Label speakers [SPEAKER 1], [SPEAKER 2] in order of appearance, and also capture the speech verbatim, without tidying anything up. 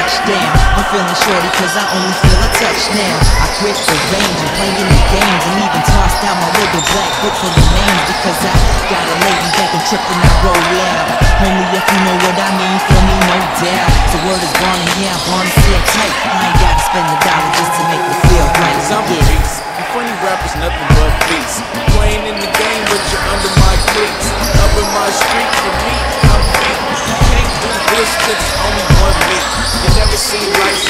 [SPEAKER 1] touchdown. I'm feeling shorty cause I only feel a touch now. I quit the range and playing the games, and even tossed out my little black book for the names, because I got a lady that can trip when I roll out. Only if you know what I mean, feel me, no doubt. So word is born and yeah, I'm born to sit tight. I ain't gotta spend a dollar just to make me feel right.
[SPEAKER 2] Cause I'm a beast, you funny rappers nothing but beats. Playing in the game but you're under my cleats. Up in my street for me, I'm beat. You can't do this cause it's only one me. You never seen life